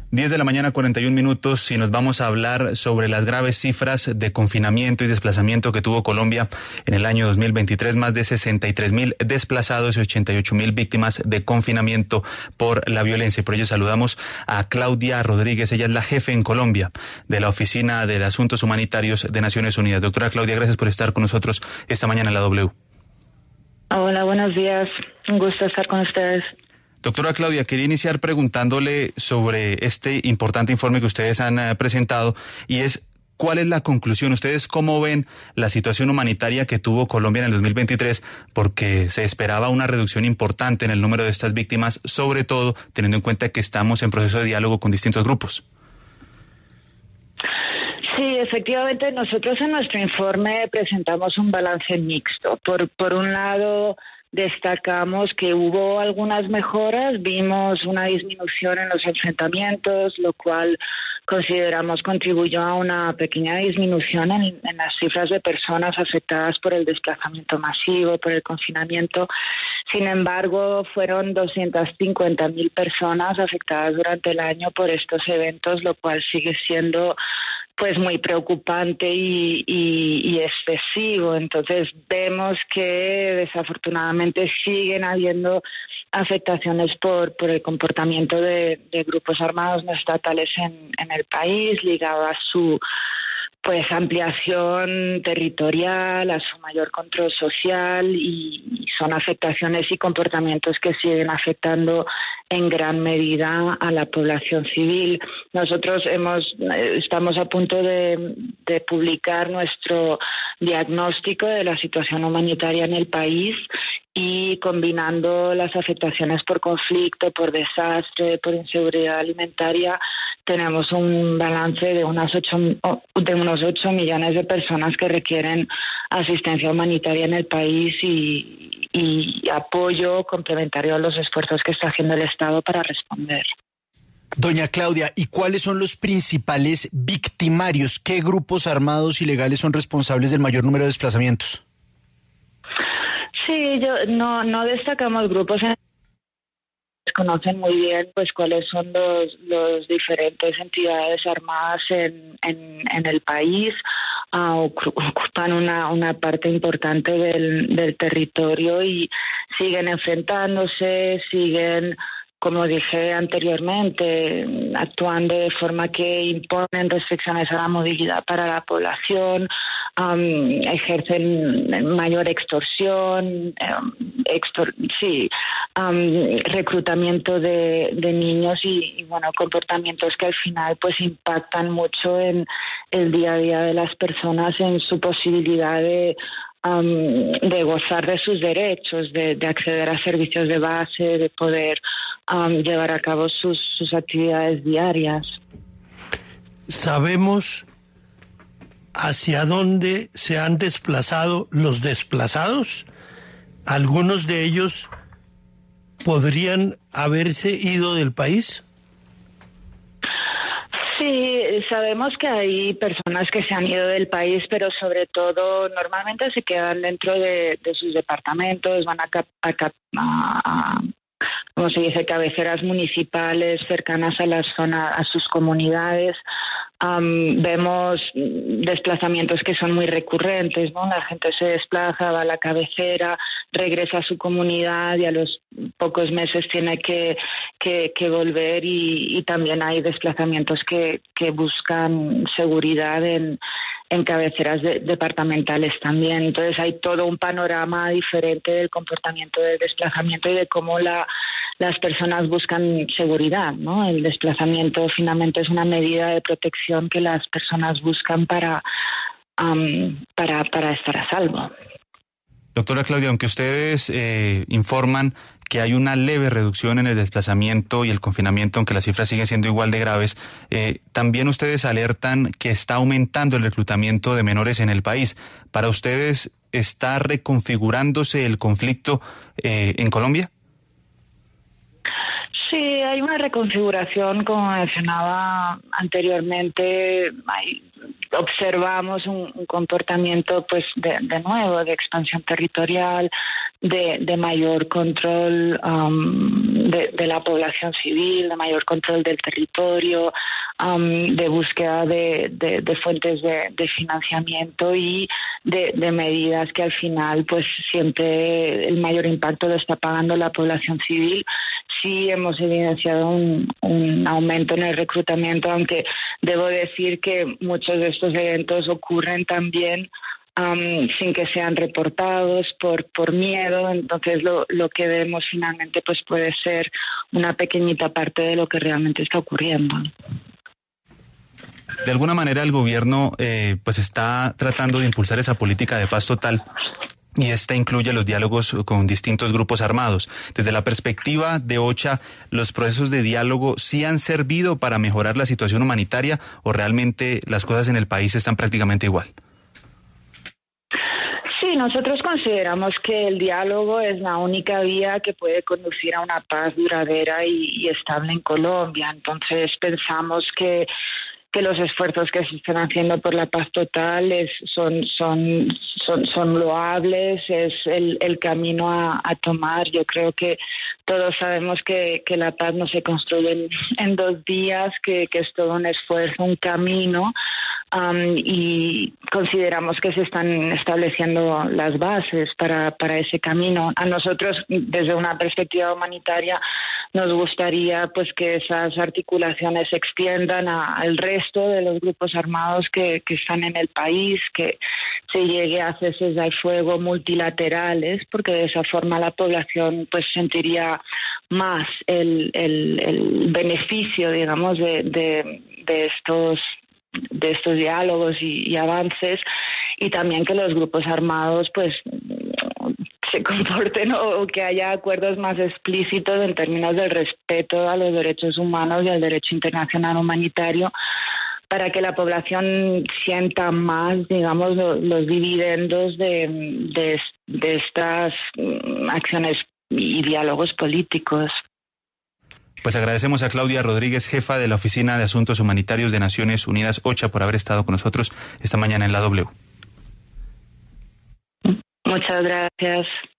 10 de la mañana, 41 minutos, y nos vamos a hablar sobre las graves cifras de confinamiento y desplazamiento que tuvo Colombia en el año 2023. Más de 63.000 desplazados y 88.000 víctimas de confinamiento por la violencia. Y por ello saludamos a Claudia Rodríguez. Ella es la jefe en Colombia de la Oficina de Asuntos Humanitarios de Naciones Unidas. Doctora Claudia, gracias por estar con nosotros esta mañana en la W. Hola, buenos días. Un gusto estar con ustedes. Doctora Claudia, quería iniciar preguntándole sobre este importante informe que ustedes han presentado, y es: ¿cuál es la conclusión? ¿Ustedes cómo ven la situación humanitaria que tuvo Colombia en el 2023? Porque se esperaba una reducción importante en el número de estas víctimas, sobre todo teniendo en cuenta que estamos en proceso de diálogo con distintos grupos. Sí, efectivamente, nosotros en nuestro informe presentamos un balance mixto. Por un lado, destacamos que hubo algunas mejoras, vimos una disminución en los enfrentamientos, lo cual consideramos contribuyó a una pequeña disminución en las cifras de personas afectadas por el desplazamiento masivo, por el confinamiento. Sin embargo, fueron 250.000 personas afectadas durante el año por estos eventos, lo cual sigue siendo pues muy preocupante y excesivo. Entonces vemos que desafortunadamente siguen habiendo afectaciones por el comportamiento de grupos armados no estatales en el país, ligado a su ampliación territorial, a su mayor control social, y son afectaciones y comportamientos que siguen afectando en gran medida a la población civil. Nosotros estamos a punto de publicar nuestro diagnóstico de la situación humanitaria en el país, y combinando las afectaciones por conflicto, por desastre, por inseguridad alimentaria, tenemos un balance de unos 8 millones de personas que requieren asistencia humanitaria en el país y apoyo complementario a los esfuerzos que está haciendo el Estado para responder. Doña Claudia, ¿y cuáles son los principales victimarios? ¿Qué grupos armados ilegales son responsables del mayor número de desplazamientos? Sí, no destacamos grupos. Conocen muy bien pues cuáles son los diferentes entidades armadas en el país. Ocupan una parte importante del territorio y siguen enfrentándose, siguen, como dije anteriormente, actuando de forma que imponen restricciones a la movilidad para la población, ejercen mayor extorsión, reclutamiento de niños y comportamientos que al final pues impactan mucho en el día a día de las personas, en su posibilidad de gozar de sus derechos, de acceder a servicios de base, de poder llevar a cabo sus actividades diarias. ¿Sabemos hacia dónde se han desplazado los desplazados? ¿Algunos de ellos podrían haberse ido del país? Sí, sabemos que hay personas que se han ido del país, pero sobre todo normalmente se quedan dentro de sus departamentos, van a como se dice, cabeceras municipales cercanas a la zona, a sus comunidades. Vemos desplazamientos que son muy recurrentes, ¿no? La gente se desplaza, va a la cabecera, regresa a su comunidad y a los pocos meses tiene que volver, y también hay desplazamientos que buscan seguridad en cabeceras departamentales también. Entonces hay todo un panorama diferente del comportamiento del desplazamiento y de cómo las personas buscan seguridad, ¿no? El desplazamiento finalmente es una medida de protección que las personas buscan para estar a salvo. Doctora Claudia, aunque ustedes informan que hay una leve reducción en el desplazamiento y el confinamiento, aunque las cifras siguen siendo igual de graves, también ustedes alertan que está aumentando el reclutamiento de menores en el país. ¿Para ustedes está reconfigurándose el conflicto en Colombia? Sí, hay una reconfiguración, como mencionaba anteriormente. Observamos un comportamiento, pues, de nuevo, de expansión territorial, de mayor control de la población civil, de mayor control del territorio, de búsqueda de fuentes de financiamiento y de medidas que al final pues siempre el mayor impacto lo está pagando la población civil. Sí hemos evidenciado un aumento en el reclutamiento, aunque debo decir que muchos de estos eventos ocurren también sin que sean reportados por miedo. Entonces lo que vemos finalmente pues puede ser una pequeñita parte de lo que realmente está ocurriendo. De alguna manera el gobierno pues está tratando de impulsar esa política de paz total, y esta incluye los diálogos con distintos grupos armados. Desde la perspectiva de OCHA, ¿los procesos de diálogo sí han servido para mejorar la situación humanitaria o realmente las cosas en el país están prácticamente igual? Sí, nosotros consideramos que el diálogo es la única vía que puede conducir a una paz duradera y estable en Colombia. Entonces pensamos que los esfuerzos que se están haciendo por la paz total son loables, es el camino a tomar. Yo creo que todos sabemos que la paz no se construye en 2 días, que es todo un esfuerzo, un camino, y consideramos que se están estableciendo las bases para ese camino. A nosotros, desde una perspectiva humanitaria, nos gustaría pues que esas articulaciones se extiendan al resto de los grupos armados que están en el país, que se llegue a ceses al fuego multilaterales, porque de esa forma la población pues sentiría más el beneficio, digamos, de estos diálogos y avances, y también que los grupos armados pues se comporten o que haya acuerdos más explícitos en términos del respeto a los derechos humanos y al derecho internacional humanitario, para que la población sienta más, digamos, los dividendos de estas acciones y diálogos políticos. Pues agradecemos a Claudia Rodríguez, jefa de la Oficina de Asuntos Humanitarios de Naciones Unidas, OCHA, por haber estado con nosotros esta mañana en la W. Muchas gracias.